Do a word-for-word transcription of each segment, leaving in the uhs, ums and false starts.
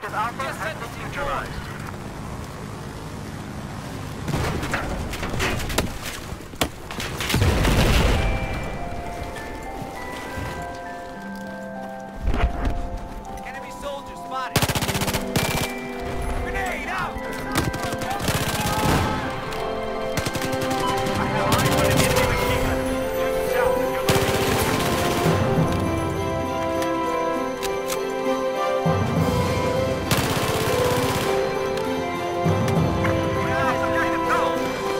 Objective Alpha has been neutralized. Enemy soldier spotted. Grenade out! I have eyes on an enemy machine gun. Due south of your location. Neutralize objective Go!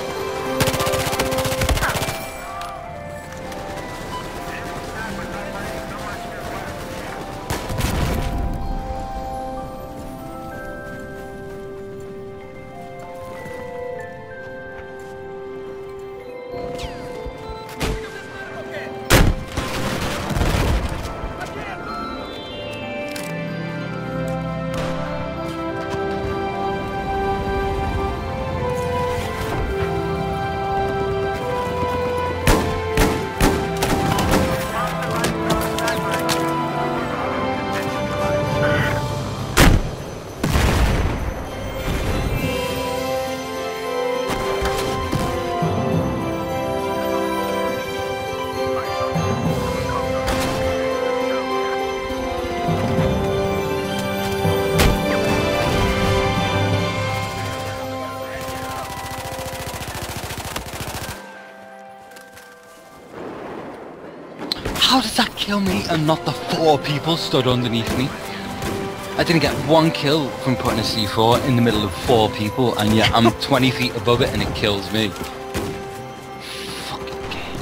How does that kill me and not the four people stood underneath me? I didn't get one kill from putting a C four in the middle of four people, and yet I'm twenty feet above it and it kills me. Fucking game.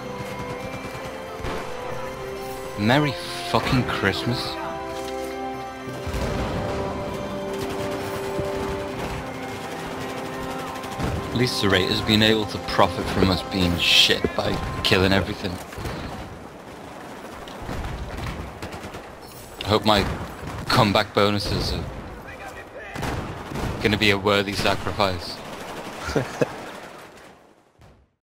Merry fucking Christmas. At least the Raiders been able to profit from us being shit by killing everything. I hope my comeback bonuses are gonna be a worthy sacrifice.